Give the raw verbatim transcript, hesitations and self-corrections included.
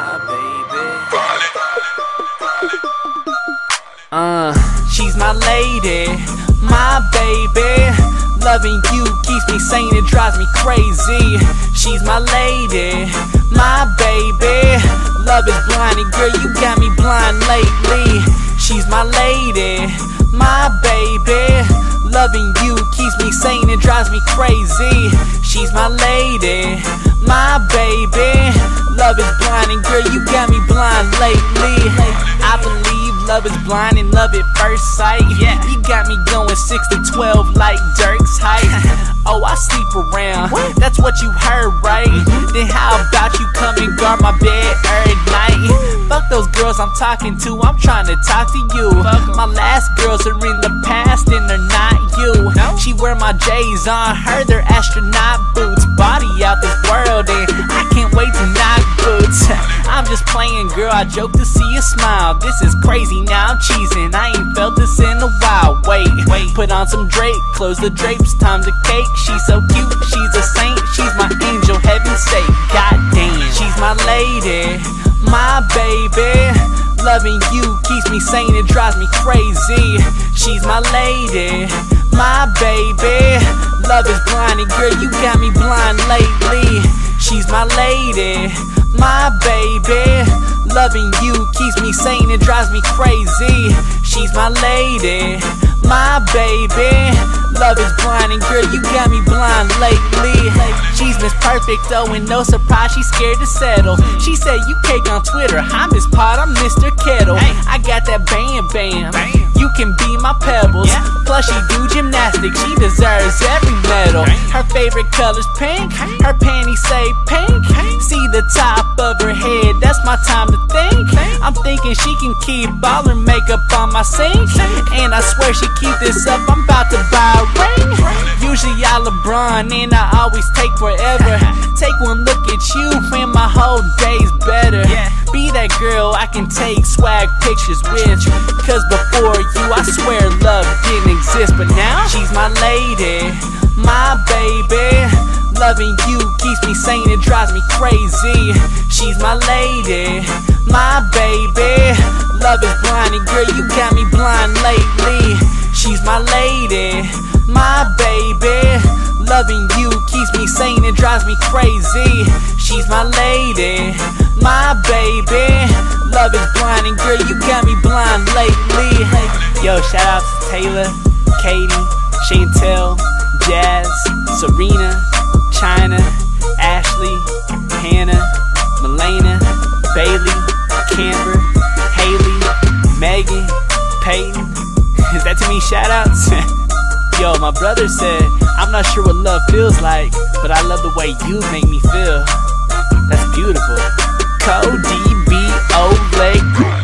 my baby. Uh, she's my lady, my baby. Loving you keeps me sane, it drives me crazy. She's my lady, my baby. Love is blinding, girl, you got me blind lately. She's my lady, my baby. Loving you keeps me sane, it drives me crazy. She's my lady, my baby. Love is blinding, girl, you got me blind lately. I believe love is blind and love at first sight. Yeah, you got me going six to twelve like Dirk's height. Oh, I sleep around, what? That's what you heard, right? Mm-hmm. Then how about you come and guard my bed every night? Fuck those girls I'm talking to, I'm trying to talk to you. My last girls are in the past and they're not you. No? She wear my J's on her, they're astronaut boots. Body out this world and I can't wait to knock boots. I'm just playing, girl, I joke to see you smile. This is crazy, now I'm cheesing, I ain't felt this in a while. Wait, wait, put on some Drake, close the drapes, time to cake. She's so cute, she's a saint, she's my angel, heaven sake. Goddamn, she's my lady, my baby. Loving you keeps me sane, it drives me crazy. She's my lady, my baby. Love is blinding, girl, you got me blind lately. She's my lady, my baby. Loving you keeps me sane, it drives me crazy. She's my lady, my baby. Love is blinding, girl, you got me blind lately. She's Miss Perfect though, and no surprise, she's scared to settle. She said you cake on Twitter, I'm Miss Pot, I'm Mister Kettle. I got that bam bam, you can be my pebbles. Plus she do gymnastics, she deserves every medal. Her favorite color's pink, her panties say pink. See the top of her head, that's my time to think. I'm thinking she can keep all her makeup on my sink. And I swear she keep this up, I'm about to buy a ring. Usually I LeBron and I always take forever. Take one look at you and my whole day's better. Be that girl I can take swag pictures with. Cause before you I swear love didn't exist. But now she's my lady, my baby. Loving you keeps me sane, it drives me crazy. She's my lady, my baby. Love is blinding, girl, you got me blind lately. She's my lady, my baby. Loving you keeps me sane, it drives me crazy. She's my lady, my baby. Love is blinding, girl, you got me blind lately. Yo, shout out to Taylor, Katie, Chantel, Jazz, Serena, China, Ashley, Hannah, Melena, Bailey, Camber, Haley, Megan, Peyton. Is that too many shoutouts? Yo, my brother said, I'm not sure what love feels like, but I love the way you make me feel. That's beautiful. Cody B O leg.